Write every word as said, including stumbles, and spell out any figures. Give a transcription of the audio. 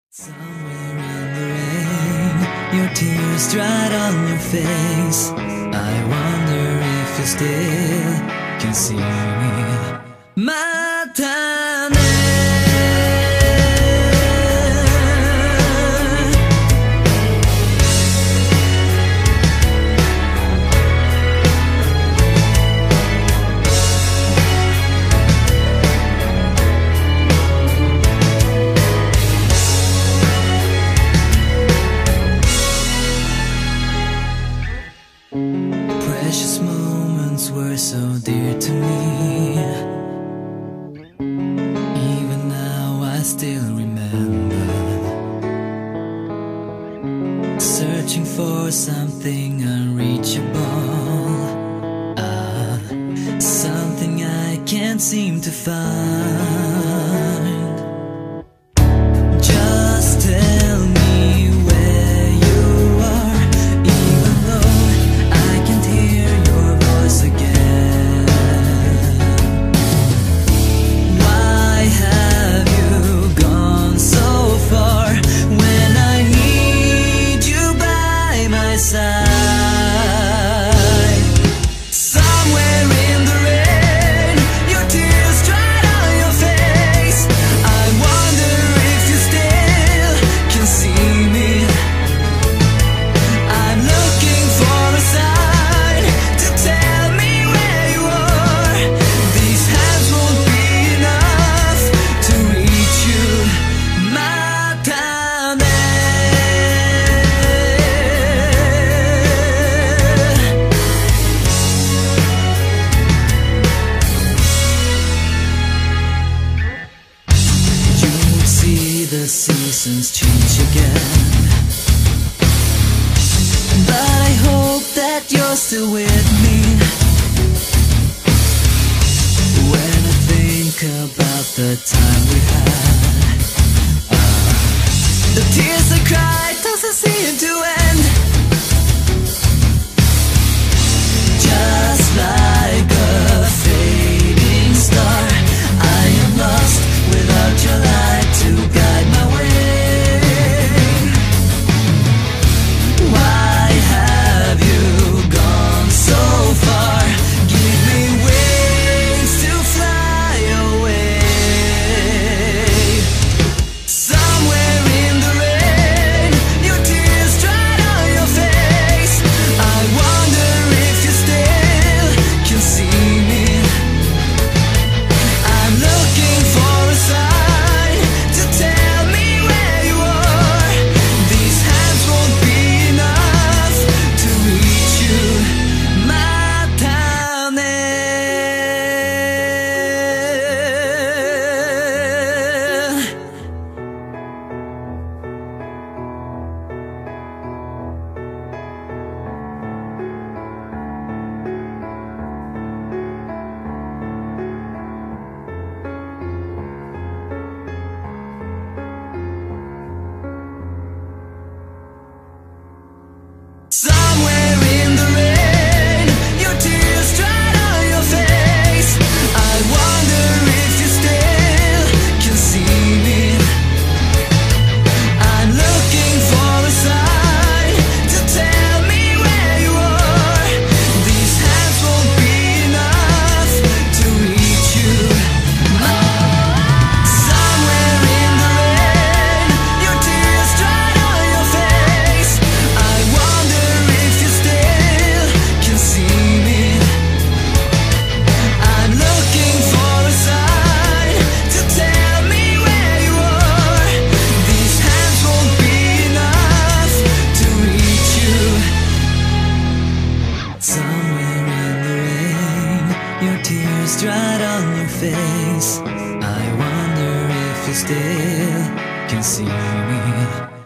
Somewhere in the rain, your tears dried on your face. I wonder if you still can see me. Matane. Precious moments were so dear to me. Even now I still remember, searching for something unreachable, ah, something I can't seem to find. Just tell me the seasons change again, but I hope that you're still with me. When I think about the time we had, uh, the tears I cried doesn't seem to end. Just like a fading star, I am lost without your light to guide my way. Why have you gone so far? Give me wings to fly away. Somewhere in the rain, your tears dried on your face. I wonder if you still can see me. I'm looking for a sign to tell me where you are. These hands won't be enough to reach you. Matane. Somewhere in the rain, your tears dried on your face. I wonder if you still can see me. I'm looking for a sign to tell me where you are. These hands won't be enough to reach you. Somewhere in the rain, your tears dried on your face. I wonder if you still can see me. I'm looking for a sign to tell me where you are. These hands won't be enough to reach you. Somewhere in the rain, your tears dried on your face. I wonder if you still can see me.